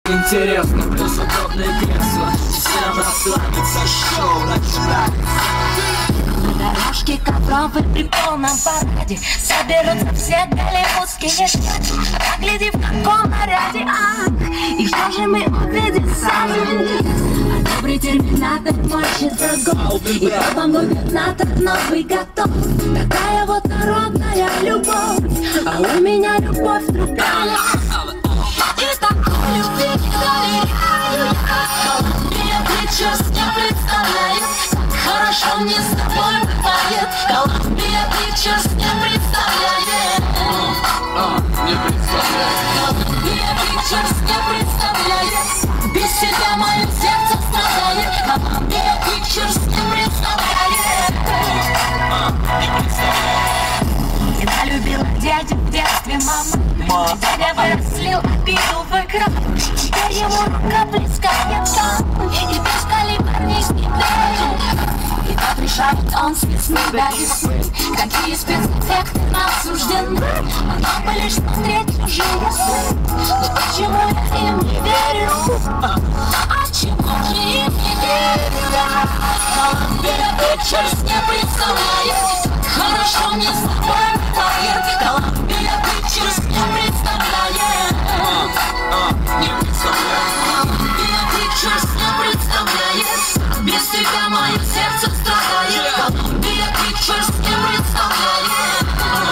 Интересно, плюс удобное кресло. Всем расслабиться, шоу начинать. На дорожке ковровой при полном параде соберутся все голливудские штаты. Погляди, в каком наряде, и что же мы увидим сами? Добрый терминатор морщится год, и потом губернатор новый готов. Такая вот народная любовь, а у меня любовь другая. И такой любви не доверяю я. Колумбия Pictures не представляет, хорошо мне с тобой бывает. Колумбия Pictures не представляет. Не представляет. Колумбия Pictures не представляет. Без тебя мое сердце страдает. Колумбия Pictures не представляет. Не представляет. Тебя любила дядя в детстве мама. Дядя вырослил обиду в экран. Теперь ему рука плескает там. И пускали парней с неверием. И как решает он с весны до весны, какие спецэффекты нам суждены. Потом бы лишь смотреть чужие сны. Но почему я им не верю? А чему я им не верю? Колумбия Pictures не представляет, хорошо мне с тобой бывает. Колумбия Pictures не представляет. Не представляет. Колумбия Pictures не представляет. Без тебя мое сердце страдает. Колумбия Pictures не представляет.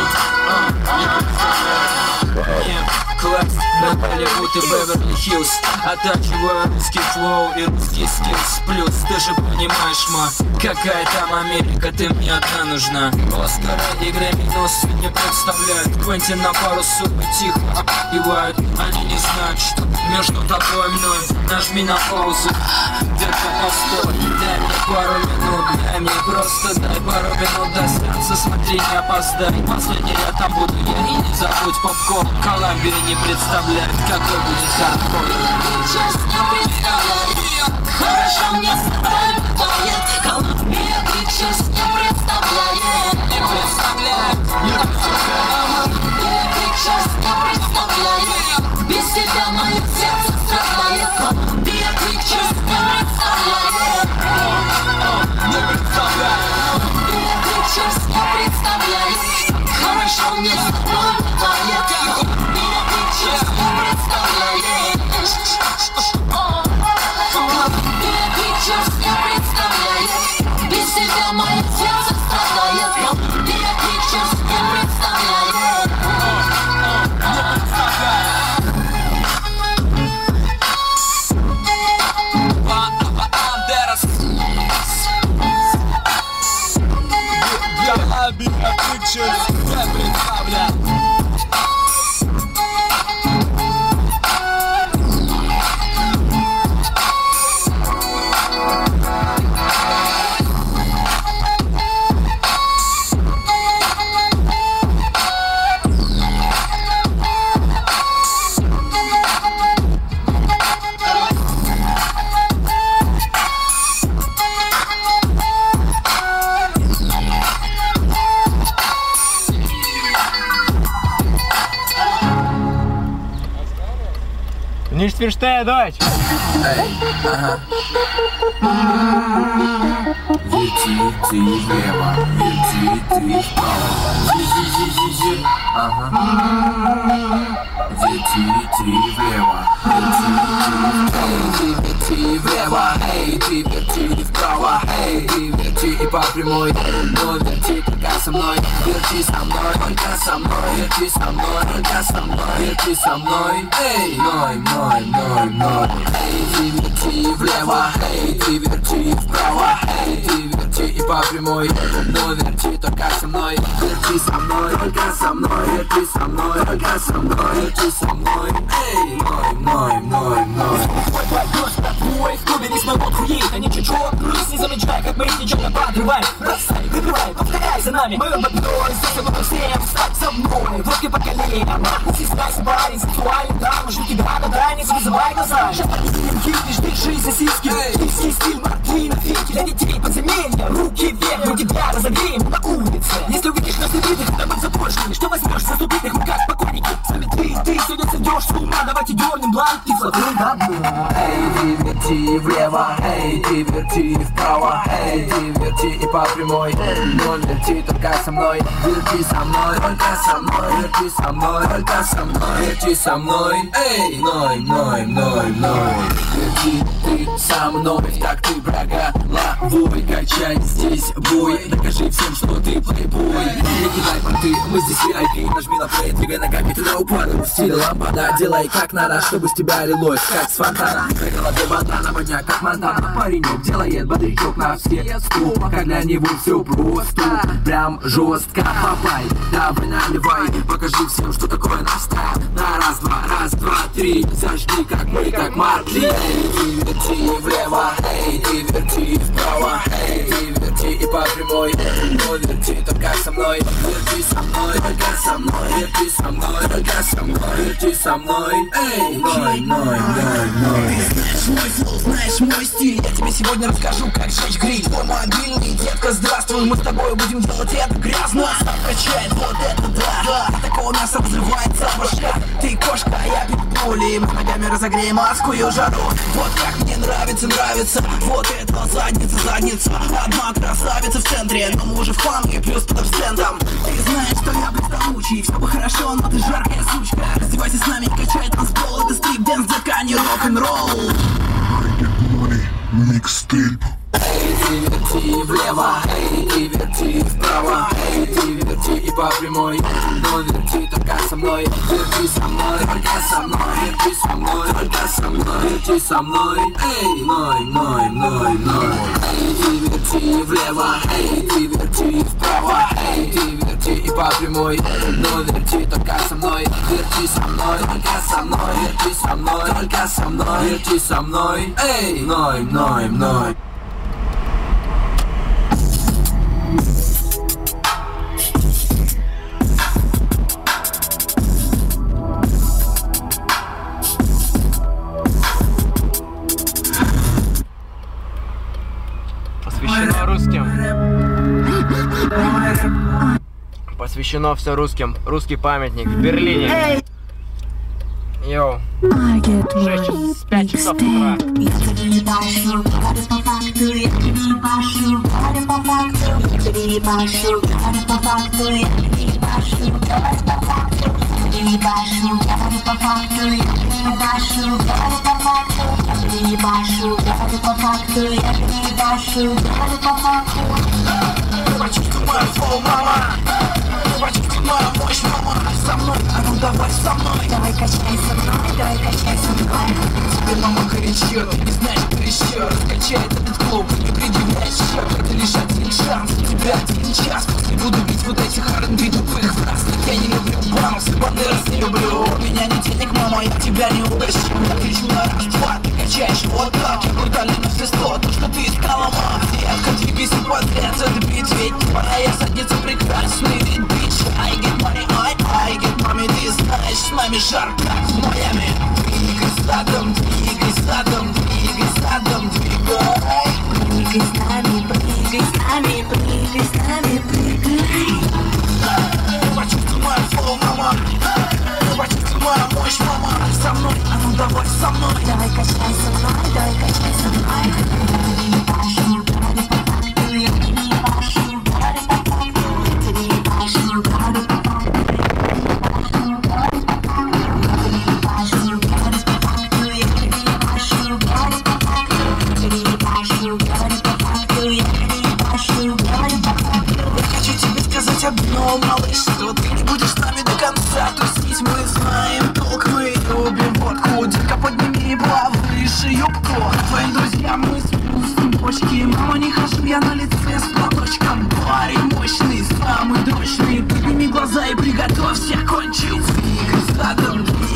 Класс на Голливуд и Беверли-Хиллз. Оттачиваю русский флоу и русский скиллс. Плюс ты же понимаешь, ма, какая там Америка, ты мне одна нужна. Оскара и Грэмми нос не представляют. Квентин на пару супы тихо обпевают. Они не знают, что между тобой и мной. Нажми на паузу, где-то постой. Дай мне пару минут, дай мне просто дай пару минут до сеанса. Смотри, не опоздай. Последний я там буду я, и не забудь попкорн. Колумбия не представляет, какой будет хардкор. Pictures не представляет, хорошо мне с тобой бывает. Колумбия Pictures не представляет. Не представляет, не представляет. Колумбия Pictures не представляет. Без тебя мое сердце страдает. Колумбия Pictures не представляет. Не представляет. Колумбия Pictures не представляет, хорошо мне с тобой бывает. Колумбия Pictures не представляет. Колумбия Pictures не представляет. Без тебя мое сердце страдает. Колумбия Pictures не представляет. Колумбия Pictures не представляет. Ніж свірштає, дочь! Эй, ага. Веди ты влево, веди ты вправо. Зи-зи-зи-зи-зи. Ага. Веди ты влево, веди ты влево. Эй, ты верти вправо, эй, ты верти и по прямой. Но верти только со мной, верти со мной, только со мной, верти со мной, только со мной, верти со мной. Эй, ной. Эй, ты верти влево, эй, ты верти вправо, эй, ты верти и по прямой. Но верти только со мной, верти со мной, только со мной, верти со мной, только со мной, верти со мной. Эй, ной. Твой в клубе весь народ хуеет, а не чуть-чуть. Крыс не замечай, как мы их нечаянно подрываем. Бросай, выбивай, повторяй за нами. Мы одной, здесь обо всем, встать со мной. Водки по коленям, нахуй стесняйся, парень, сексуальный дам. Жду тебя на границе, вызывай глаза. Сейчас поднимем кипиш, держи за сиськи. Киевский стиль, Мартвина, фики. Для детей подземелья, руки вверх, мы тебя разогреем на улице. Если увидишь нас убитых, это мы запрошены. Что возьмешь со ступитых, мы как покойники. Сами ты, судят, сойдешь с ума. Давайте дернем бланк, ты флотом, да, Эй, ты верти влево, эй, ты верти вправо, эй, ты верти и по прямой. Но верти только со мной, верти со мной, только со мной, верти со мной, только со мной, верти со мной. Эй, ной, верти ты со мной, в такты брага головой, качай здесь буй, докажи всем, что ты плейбой. Не кидай понты, мы здесь VIP, нажми на плей, двигай ногами, ты на упаду, в стиле лампада, делай как надо, чтобы с тебя лилось, как с фонтана. На голове банана, водня как Монтана, паренек делает бодрячок на все сто, пока для него все просто, прям жестко. Папай, давай наливай, покажи всем, что такое наш стайл. На раз, два, три, зажги, как мы, как Марли. Эй, ты верти влево, эй, ты верти вправо, эй, ты верти и по прямой. Но верти только со мной, верти со мной, только со мной, верти со мной, только со мной, верти со мной. Эй, ной. Ты знаешь мой флоу, знаешь мой стиль. Я тебе сегодня расскажу, как жечь гриль. Твой мобильный, детка, здравствуй. Мы с тобой будем делать это грязно. Став качает, вот это да. Такого у нас разрывается башка. Ты кошка, а я питбуль. И мы ногами разогреем адскую жару. Вот как мне нравится. Вот это задница. Одна красавица в центре, но мы уже в хлам и плюс под абсентом. Ты знаешь, что я приставучий. Все бы хорошо, но ты жаркая сучка. Раздевайся с нами, качай танцпол. Это стрип-дэнс, детка, не рок-н-ролл. Микстейп. Эй, ты верти влево, эй, ты верти вправо, эй, ты верти и по прямой. Но верти только со мной, верти со мной, только со мной, верти со мной, только со мной, верти со мной. Эй, ной. Эй, ты верти влево, эй, ты верти вправо, эй, ты верти и по прямой. Но верти только со мной, верти со мной, только со мной, верти со мной, только со мной, верти со мной. Эй, ной. Посвящено русским. Посвящено все русским. Русский памятник в Берлине. Йоу. 5 часов утра. Почувствуй мою флоу, мама. Почувствуй мою мощь, мама. Со мной, а ну давай со мной. Давай качай со мной. Теперь мама горячо, ты не знаешь, кто еще раскачает этот клуб. Не предъявляй счет, это лишь один шанс. У тебя один час, после буду бить вот этих R&B тупых фраз. Я не люблю бамс, бандерас не люблю. У меня нет денег, мама, я тебя не угощу. Я кричу на раз, два, ты качаешь вот так. Я брутально на все 100, то, что ты искала, мама. Детка, двигайся подряд, забить, ведь моя задница прекрасный ведь бич. I get money, I get money, ты знаешь, с нами жарко в Майами. Двигай задом, двигай задом, двигай задом, двигай. Прыгай с нами, прыгай. Почувствуй мою флоу, мама. Почувствуй мою мощь, мама. Со мной, а ну давай со мной. Давай качай со мной. Хочу тебе сказать одно, малыш, что ты не будешь с нами до конца тусить. Мы знаем толк, мы любим водку. Детка, подними повыше юбку. Твоим друзьям мы спустим почки. Мама, не хожу я на лице с платочком. Парень мощный, самый дочный. Подними глаза и приготовься кончить. Двигай задом,